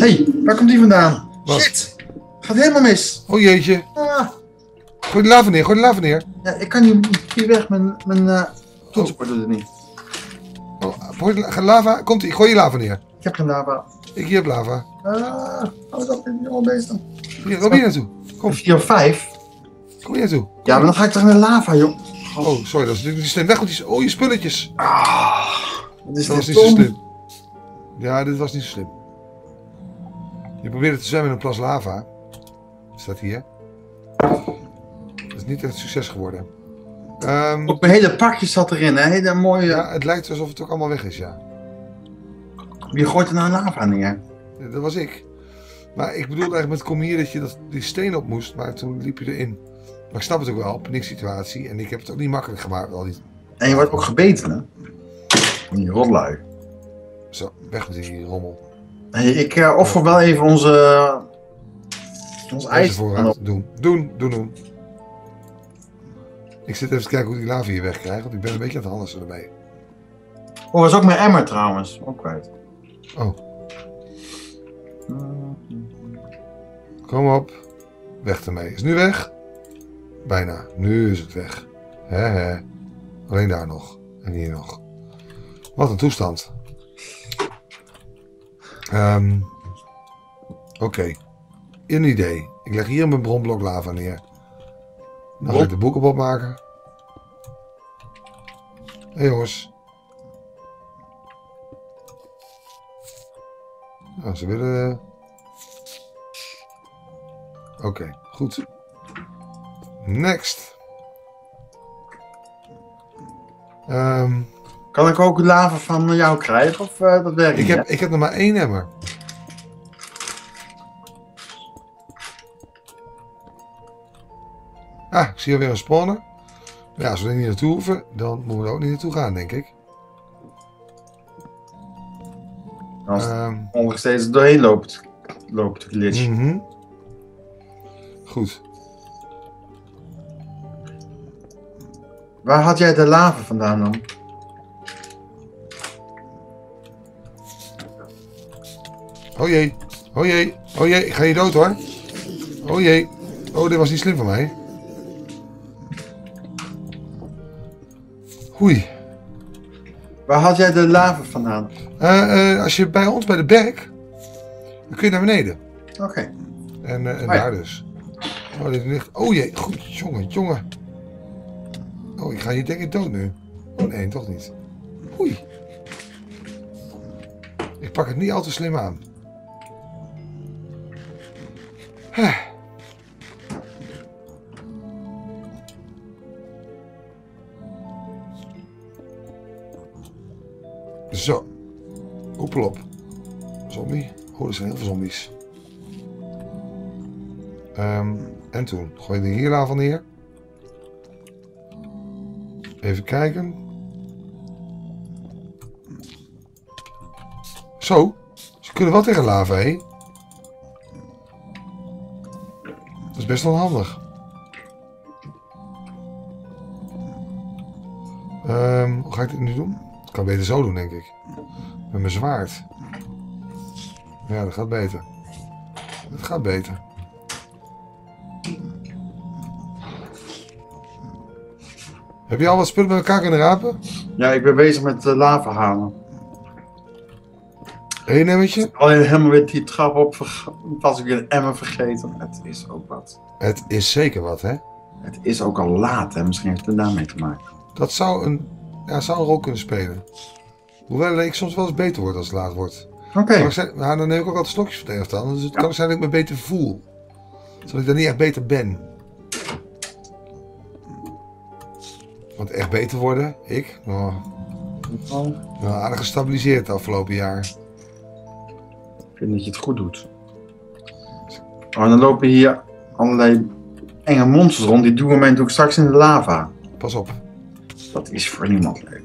Hé, waar komt die vandaan? Wat? Shit! Gaat helemaal mis. Oh jeetje. Ah, Gooi de lava neer, gooi de lava neer. ja, ik kan niet weg. Mijn toetsenbord doet het niet. Ga lava, komt ie, gooi je lava neer. Ik heb geen lava. Hier heb lava. Hou dat in al bezig. Hier, loop hier naartoe. Kom, 4 of 5. kom hier naartoe. Ja, maar dan ga ik toch naar lava, joh. Oh, sorry, dat is natuurlijk niet slim. Weg met die... Oh, je spulletjes. Wat is Dat was dit niet zo stom? slim. Ja, dit was niet zo slim. Je probeerde te zwemmen in een plas lava. Staat hier. Dat is niet echt een succes geworden. Ook mijn hele pakje zat erin, hè? Hele mooie... Ja, het lijkt alsof het ook allemaal weg is, ja. Wie gooit er nou lava neer? Dat was ik. Maar ik bedoelde eigenlijk met kom hier dat je die steen op moest, maar toen liep je erin. Maar ik snap het ook wel, panieksituatie. En ik heb het ook niet makkelijk gemaakt. Al die... En je wordt ook gebeten, hè? Die rotlui. Zo, weg met die rommel. Hey, ik offer wel even ons ijs. Doen. Ik zit even te kijken hoe die lava hier wegkrijgt, want ik ben een beetje aan het handelen ermee. Oh, dat is ook mijn emmer trouwens. Ook kwijt. Oh. Kom op. Weg ermee. Is het nu weg? Bijna. Nu is het weg. He. Alleen daar nog. En hier nog. Wat een toestand. Oké. Een idee. Ik leg hier mijn bronblok lava neer. Dan ga ik de boeken opmaken. Hé jongens. Nou, ze willen... Oké, goed. Next. Kan ik ook lava van jou krijgen of dat werkt niet? Ik heb nog maar 1 emmer. Ah, ik zie alweer een spawner. Ja, als we er niet naartoe hoeven, dan moeten we er ook niet naartoe gaan, denk ik. Als het ongeveer steeds doorheen loopt te glitchen. Goed. Waar had jij de lava vandaan dan? Oh jee. Oh jee. Oh jee. Ik ga hier dood hoor. Oh jee. Oh, dit was niet slim van mij. Oei. Waar had jij de lava vandaan? Als je bij ons bij de berg, dan kun je naar beneden. Oké. En daar dus. Oh, dit ligt... Oh jee. Goed, jongen. Oh, ik ga hier denk ik dood nu. Oh nee, toch niet. Oei. Ik pak het niet al te slim aan. Zo. Hoepel op. Zombie. Oh, er zijn heel veel zombies. En toen gooi je de hier lava neer. Even kijken. Zo. Ze kunnen wel tegen lava, hé. Dat is best wel handig. Hoe ga ik dit nu doen? Ik kan beter zo doen, denk ik. Met mijn zwaard. Ja, dat gaat beter. Dat gaat beter. Heb je al wat spullen bij elkaar kunnen rapen? Ja, ik ben bezig met lava halen. 1 emmertje? Alleen helemaal weer die trap op, was ik weer een emmer vergeten. Het is ook wat. Het is zeker wat, hè? Het is ook al laat, hè? Misschien heeft het daarmee te maken. Dat zou een rol kunnen spelen. Hoewel ik soms wel eens beter word als het laat wordt. Oké. Nou, dan neem ik ook altijd slokjes van het een of ander. Dus het kan zijn dat ik me beter voel. Zodat ik dan niet echt beter ben. Want echt beter worden, ik? Nou, aardig gestabiliseerd het afgelopen jaar. Ik vind dat je het goed doet. Oh, en dan lopen hier allerlei enge monsters rond. Die doe ik straks in de lava. Pas op. Dat is voor niemand leuk.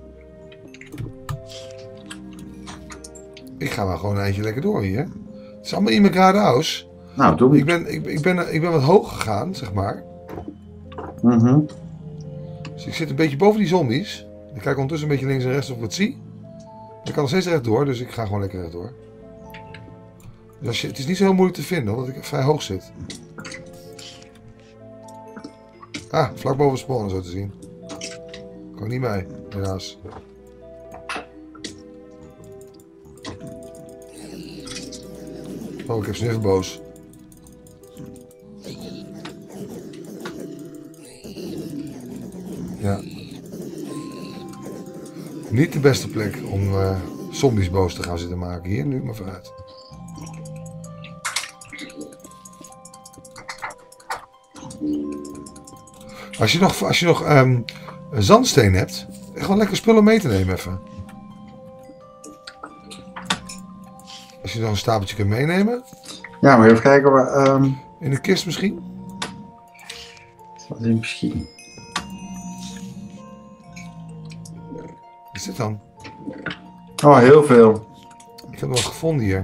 Ik ga maar gewoon een eindje lekker door hier. Het is allemaal in mijn geradeaus. Nou, doe ik ben wat hoog gegaan, zeg maar. Dus ik zit een beetje boven die zombies. Ik kijk ondertussen een beetje links en rechts of ik wat zie. Ik kan nog steeds rechtdoor, dus ik ga gewoon lekker rechtdoor. Dus het is niet zo heel moeilijk te vinden, omdat ik vrij hoog zit. Ah, vlak boven spawnen zo te zien. Kan niet mee, helaas. Oh, ik heb ze even boos. Ja. Niet de beste plek om zombies boos te gaan zitten maken. Hier, nu maar vooruit. Als je nog zandsteen hebt, gewoon lekker spullen mee te nemen even. Als je nog een stapeltje kunt meenemen. Ja, maar even kijken waar... In de kist misschien? Wat is misschien? Wat is dit dan? Oh, heel veel. Ik heb nog wat gevonden hier.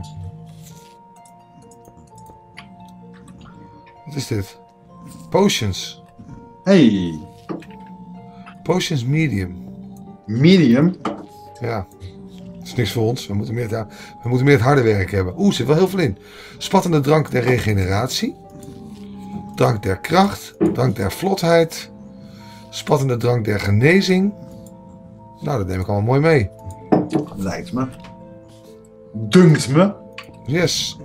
Wat is dit? Potions. Hey. Potions medium. Medium? Ja. Dat is niks voor ons. We moeten meer het harde werk hebben. Oeh, er zit wel heel veel in. Spattende drank der regeneratie. Drank der kracht. Drank der vlotheid. Spattende drank der genezing. Nou, dat neem ik allemaal mooi mee. Lijkt me. Dunkt me. Yes.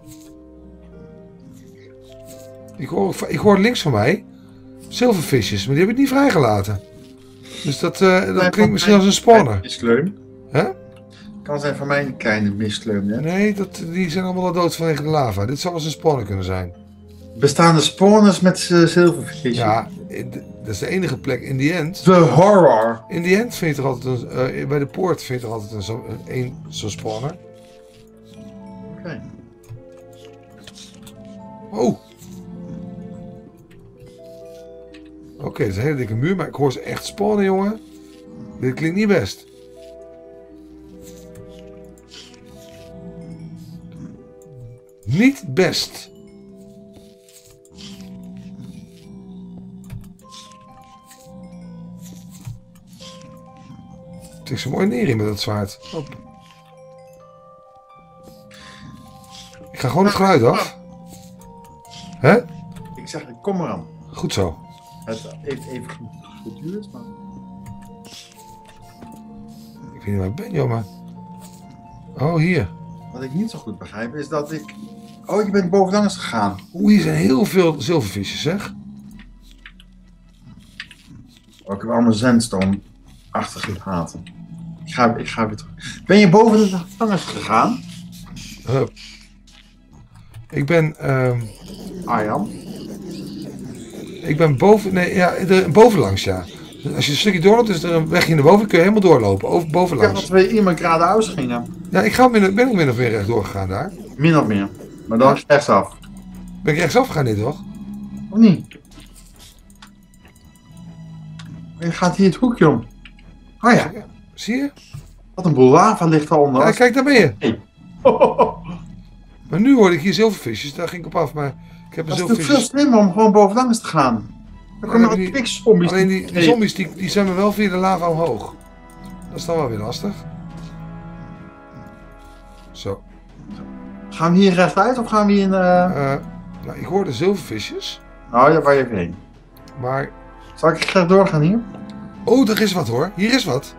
Ik hoor links van mij zilvervisjes, maar die heb ik niet vrijgelaten. Dus dat klinkt misschien als een spawner. Miskleum. Hè? Kan zijn van mij een kleine miskleum, hè? Nee, die zijn allemaal al dood vanwege de lava. Dit zou als een spawner kunnen zijn. Bestaan er spawners met zilvervisjes? Ja, dat is de enige plek. In the end. The horror. In the end vind je toch altijd bij de poort vind je toch altijd zo'n spawner. Oké. Oh. Oké, het is een hele dikke muur, maar ik hoor ze echt spawnen, jongen. Dit klinkt niet best. Niet best. Het is zo mooi neer in met dat zwaard. Hop. Ik ga gewoon het geluid af. Hè? Ik zeg, ik kom eraan. Goed zo. Het heeft even geduurd, maar... Ik weet niet waar ik ben, joh, maar... Oh, hier. Wat ik niet zo goed begrijp is dat ik... Oh, je bent boven langs gegaan. Oeh, hier zijn heel veel zilvervisjes, zeg. Oh, ik heb allemaal zandstone achtergelaten. Ik ga weer terug. Ben je boven de langs gegaan? Ik ben... Arjan? Ik ben boven... Nee, ja, bovenlangs, ja. Als je een stukje doorloopt, is er een wegje naar boven. Kun je helemaal doorlopen. Bovenlangs. Ik dacht dat we iemand geradeaus gingen. Ja, ben ook min of meer rechtdoor gegaan daar. Min of meer. Maar dan is rechtsaf. Ben ik rechtsaf gegaan, dit toch? Of niet? Je gaat hier het hoekje om. Oh ja. Zie je? Wat een boel lava ligt eronder. Ja, kijk, daar ben je. Hey. Maar nu hoorde ik hier zilvervisjes. Daar ging ik op af, maar ik heb een Dat is toch veel zilvervisjes. slimmer om gewoon boven langs te gaan. Dan kunnen die- we niks zombies. Alleen die zombies, die zijn wel via de lava omhoog. Dat is dan wel weer lastig. Zo. Gaan we hier rechtuit of gaan we hier in... Nou, ik hoorde zilvervisjes. Nou, ja, waar je even heen. Maar... Zal ik graag doorgaan hier? Oh, er is wat hoor. Hier is wat.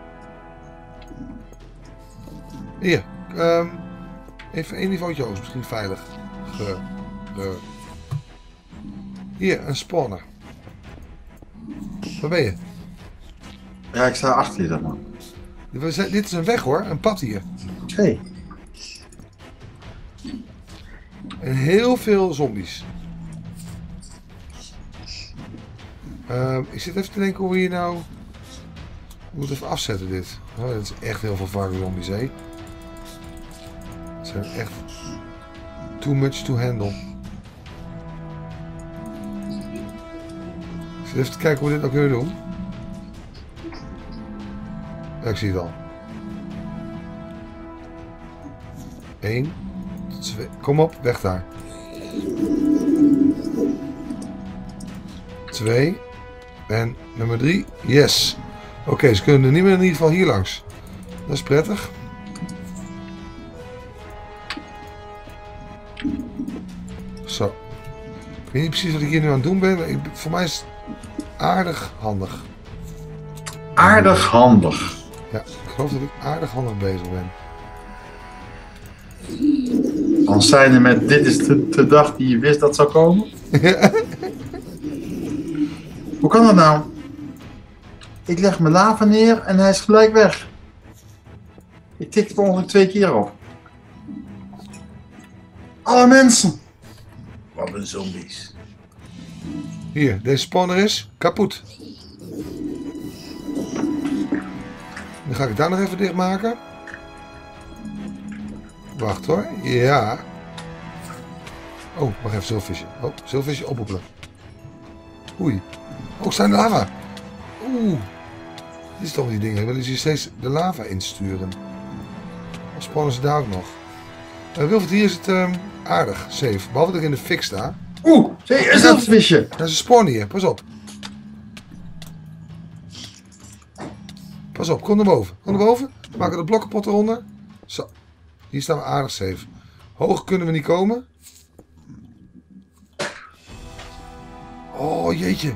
Hier. Even één niveautje hoog, is misschien veilig. Hier, een spawner. Waar ben je? Ja, ik sta achter je dan, man. Dit is een weg hoor, een pad hier. Hey. En heel veel zombies. Ik zit even te denken hoe je nou... Ik moet even afzetten dit. Oh, dat is echt heel veel varkenszombies, hè. Het zijn echt... Too much to handle. Ik zit even te kijken hoe we dit ook kunnen doen. Ja, ik zie het al. 1, 2, kom op, weg daar. 2 en nummer 3, yes. Oké, ze kunnen er niet meer in ieder geval hier langs. Dat is prettig. Ik weet niet precies wat ik hier nu aan het doen ben, maar voor mij is het aardig handig. Aardig handig. Ja, ik geloof dat ik aardig handig bezig ben. Dan zijn er met dit is de dag die je wist dat zou komen. Hoe kan dat nou? Ik leg mijn lava neer en hij is gelijk weg. Ik tik er ongeveer 2 keer op. Alle mensen. Wat een zombies. Hier, deze spawner is kapot. Dan ga ik daar nog even dichtmaken. Wacht hoor. Ja. Oh, wacht even, zilvervisje. Oh, zilvervisje ophoepelen. Oei. Oh, zijn de lava. Oeh. Dit is toch die dingen. Willen ze hier steeds de lava insturen? Of spannen ze daar ook nog? Wilfred, hier is het aardig, safe. Behalve dat ik in de fik sta. Oeh, is dat het visje? Dat is een spawn hier, pas op. Pas op, kom naar boven. Kom naar boven. We maken de blokkenpot eronder. Zo. Hier staan we aardig safe. Hoog kunnen we niet komen. Oh jeetje.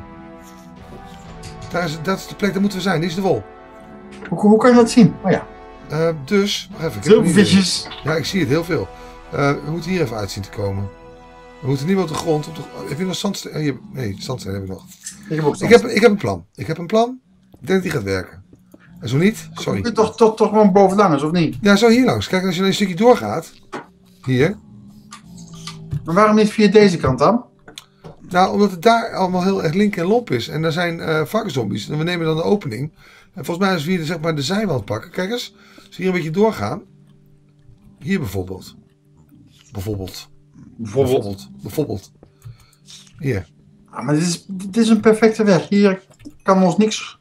Dat is de plek, daar moeten we zijn. Dit is de wol. Hoe kan je dat zien? Oh ja. Dus, wacht even. Zilvervisjes. Ja, ik zie het heel veel. We moeten hier even uit zien te komen. We moeten niet meer op de grond. Heb je nog zandsteen? Nee, zandsteen heb ik nog. Ik heb een plan. Ik heb een plan. Ik denk dat die gaat werken. En zo niet, sorry. Je kunt toch gewoon bovenlangs, of niet? Ja, zo hier langs. Kijk, als je een stukje doorgaat. Hier. Maar waarom niet via deze kant dan? Nou, omdat het daar allemaal heel erg link en lomp is. En daar zijn varkenszombies. En we nemen dan de opening. En volgens mij als we hier zeg maar de zijwand pakken. Kijk eens. Als we hier een beetje doorgaan. Hier bijvoorbeeld. Bijvoorbeeld. Hier. Ah, maar dit is een perfecte weg. Hier kan ons niks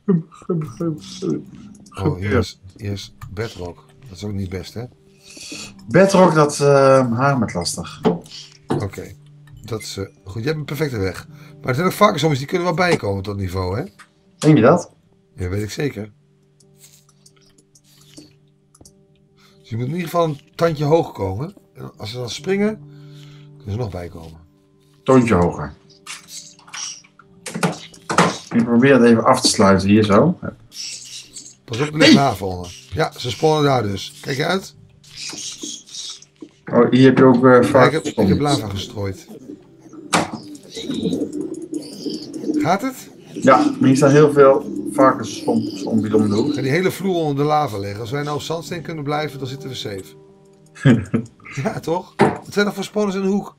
Oh, hier is bedrock. Dat is ook niet best, hè? Bedrock, dat hamert lastig. Oké. Dat is goed. Je hebt een perfecte weg. Maar er zijn ook varkenszombies die kunnen wel bijkomen tot niveau, hè? Denk je dat? Ja, weet ik zeker. Dus je moet in ieder geval een tandje hoog komen. En als ze dan springen, kunnen ze nog bijkomen. Toontje hoger. Ik probeer het even af te sluiten hier zo. Pas op, er ligt lava onder. Ja, ze spawnen daar dus. Kijk je uit. Oh, hier heb je ook ik heb lava gestrooid. Gaat het? Ja, maar hier staan heel veel varkenszombies om de hoek. En die hele vloer onder de lava liggen. Als wij nou op zandsteen kunnen blijven, dan zitten we safe. Ja, toch? Wat zijn dat voor spawners in de hoek?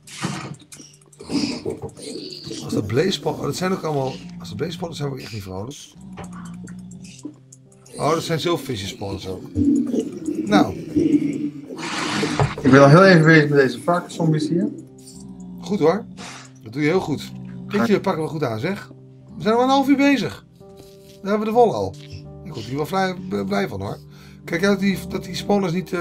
Als dat blaze spawners... dat zijn ook allemaal... Als dat blaze spawners zijn we ook echt niet vrolijk. Oh, dat zijn zilvervisjes spawners ook. Nou. Ik ben al heel even bezig met deze varkenszombies hier. Goed hoor. Dat doe je heel goed. Dit pakken we goed aan, zeg. We zijn al een half uur bezig. Dan hebben we de wol al. Ik word hier wel blij van hoor. Kijk uit dat die spawners niet...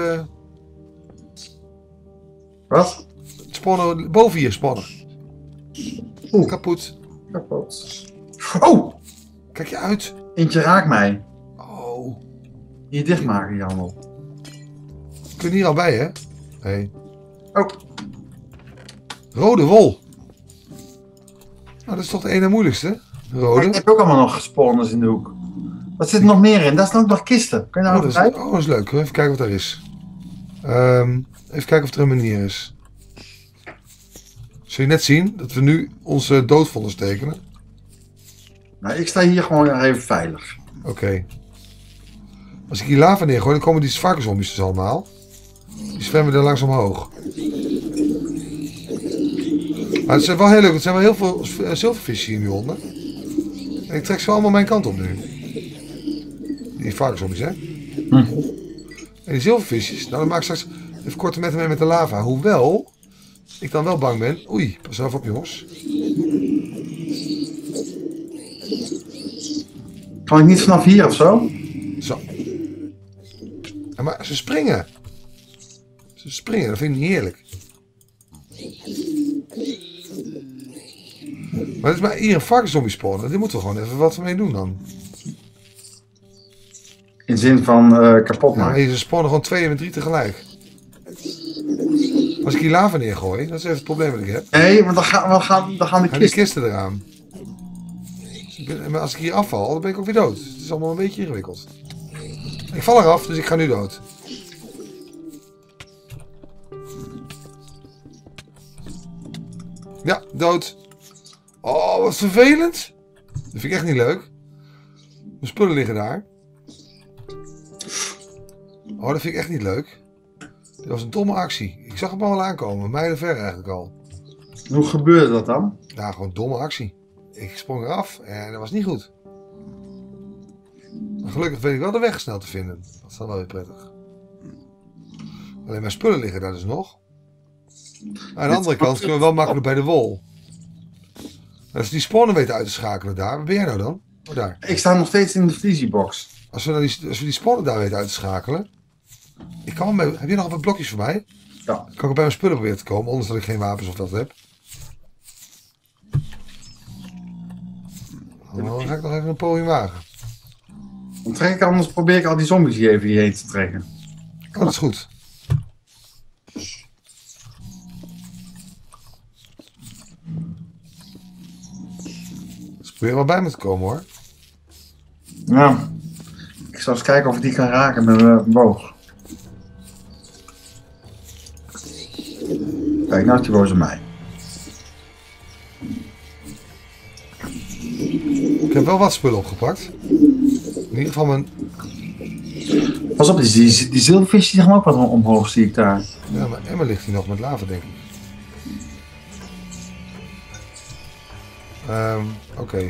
Wat? Spawnen, boven hier spannen. Oeh. Kapot. Oh! Kijk je uit. Eentje raakt mij. Oh. Hier dichtmaken, Jan. Kun je hier al bij, hè? Nee. Oh. Rode wol. Nou, dat is toch de ene moeilijkste. Rode. Ik heb ook allemaal nog spawners in de hoek. Wat zit er nog meer in? Daar staan ook nog kisten. Kun je nou even kijken? Dat is leuk. Even kijken wat er is. Even kijken of er een manier is. Zul je net zien dat we nu onze doodvonders tekenen? Nou, ik sta hier gewoon even veilig. Oké. Als ik hier lava neergooi, dan komen die varkenszombies dus allemaal. Die zwemmen er langs omhoog. Maar het is wel heel leuk. Er zijn wel heel veel zilvervisjes hier nu onder. En ik trek ze allemaal mijn kant op nu. Die varkenszombies, hè? En die zilvervisjes, nou dan maak ik straks even korte metten mee met de lava. Hoewel ik dan wel bang ben. Oei, pas even op jongens. Kan ik niet vanaf hier of zo? Zo. Ja, maar ze springen. Ze springen, dat vind ik niet heerlijk. Maar het is maar hier een varkenszombie spawnen. Dit moeten we gewoon even wat mee doen dan. In zin van kapot maken. Ja, ze spawnen gewoon 2 en 3 tegelijk. Als ik hier lava neergooi, dat is even het probleem dat ik heb. Nee, want dan gaan de Die kisten. kisten eraan. Maar als ik hier afval, dan ben ik ook weer dood. Het is allemaal een beetje ingewikkeld. Ik val eraf, dus ik ga nu dood. Ja, dood. Oh, wat vervelend. Dat vind ik echt niet leuk. Mijn spullen liggen daar. Oh, dat vind ik echt niet leuk. Dat was een domme actie. Ik zag hem al aankomen, mijlen ver eigenlijk al. Hoe gebeurde dat dan? Ja, gewoon domme actie. Ik sprong eraf en dat was niet goed. Maar gelukkig weet ik wel de weg snel te vinden. Dat is dan wel weer prettig. Alleen mijn spullen liggen daar dus nog. Aan de andere kant kunnen we wel makkelijk bij de wol. Als we die spawnen weten uit te schakelen daar, waar ben jij nou dan? Oh, daar. Ik sta nog steeds in de Freezybox. Als we die spawnen daar weten uit te schakelen. Ik kan wel mee, heb je nog wat blokjes voor mij? Ja. Kan ik bij mijn spullen proberen te komen, ondanks dat ik geen wapens of dat heb. Dan ga ik nog even een poging wagen. Dan trek ik anders, probeer ik al die zombies hier even hierheen te trekken. Oh, dat is goed. Dus probeer wel bij me te komen hoor. Ja. Ik zal eens kijken of ik die kan raken met mijn boog. Kijk, nou is die boos op mij. Ik heb wel wat spullen opgepakt. In ieder geval mijn... Pas op, die zilvervis die gaan ook wat omhoog, zie ik daar. Ja, mijn emmer ligt hier nog met lava denk ik. Oké.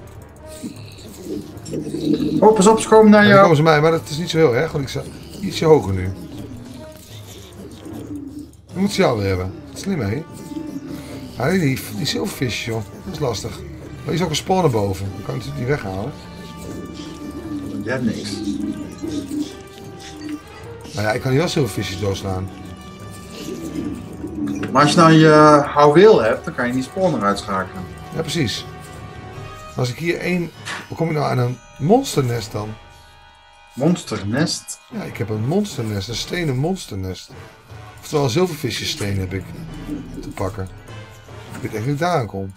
Oh, pas op, ze komen naar Dan jou. komen ze mij, maar dat is niet zo heel erg, want ik sta ietsje hoger nu. Dan moet ze jou weer hebben. Slim hé. Ja, die zilvervisjes joh, dat is lastig. Maar hier is ook een spawner boven, dan kan ik natuurlijk niet weghalen. Je hebt niks. Nou ja, ik kan hier wel zilvervisjes doodslaan. Maar als je nou je houweel hebt, dan kan je die spawner uitschakelen. Ja, precies. Als ik hier één... Hoe kom ik nou aan een monsternest dan? Monsternest. Ja, ik heb een monsternest, een stenen monsternest. Oftewel een zilvervisjessteen heb ik te pakken. Ik weet echt niet daar aan kom.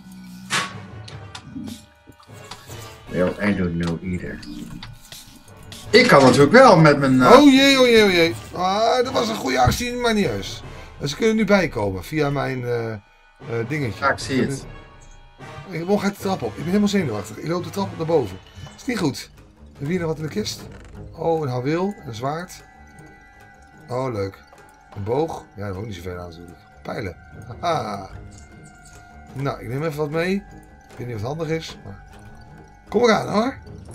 Well, I don't know either. Ik kan natuurlijk wel met mijn... Oh jee, oh jee, oh jee. Ah, dat was een goede actie, maar niet juist. Dus ze kunnen nu bijkomen via mijn dingetje. Ja, ik zie het. Ik ga de trap op. Ik ben helemaal zenuwachtig. Ik loop de trap op naar boven. Is niet goed. Heb je hier nog wat in de kist? Oh, een houweel, een zwaard. Oh, leuk. Een boog. Ja, dat is ook niet zoveel aan natuurlijk. Pijlen. Haha. Nou, ik neem even wat mee. Ik weet niet of het handig is. Maar... Kom eraan hoor.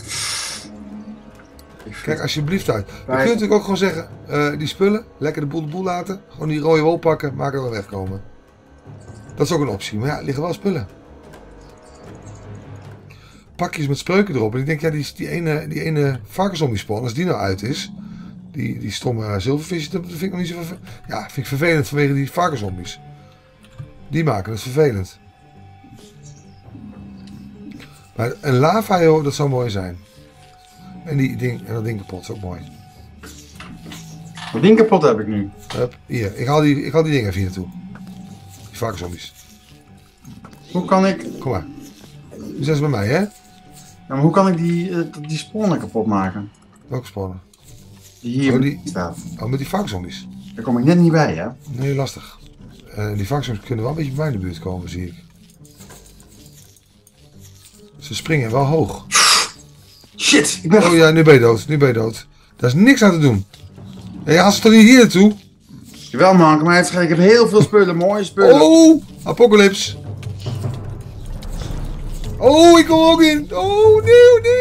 Kijk alsjeblieft uit. Je kunt natuurlijk ook gewoon zeggen, die spullen, lekker de boel laten. Gewoon die rode wol pakken, maak er wel wegkomen. Dat is ook een optie. Maar ja, er liggen wel spullen. Pakjes met spreuken erop. En ik denk, ja, die ene varkenszombie spawn, als die nou uit is. Die stomme zilvervisjes, dat vind ik nog niet zo vervelend. Ja, vind ik vervelend vanwege die varkenszombies. Die maken het vervelend. Maar een lava, joh, dat zou mooi zijn. En dat ding kapot is ook mooi. Dat ding kapot heb ik nu. Hup, hier, ik haal die dingen even hier naartoe. Die varkenszombies. Hoe kan ik... Kom maar. Nu zijn ze bij mij, hè? Ja, maar hoe kan ik die spawner kapot maken? Welke spannen? Die hier die staat. Oh, met die varkenszombies. Daar kom ik net niet bij, hè? Nee, lastig. Die varkenszombies kunnen wel een beetje bij mij in de buurt komen, zie ik. Ze springen wel hoog. Shit, ik ben... Oh ja, nu ben je dood. Nu ben je dood. Daar is niks aan te doen. Ja, haal ze toch niet hier naartoe? Jawel man, maar ik heb heel veel spullen, mooie spullen. Oh, apocalypse. Oh, ik kom ook in. Oh, nee, nee.